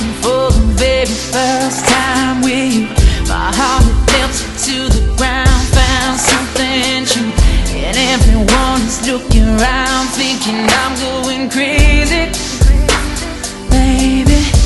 dancing for the very first time with you. My heart it melted to the ground, found something true, and everyone is looking around thinking I'm going crazy. Baby,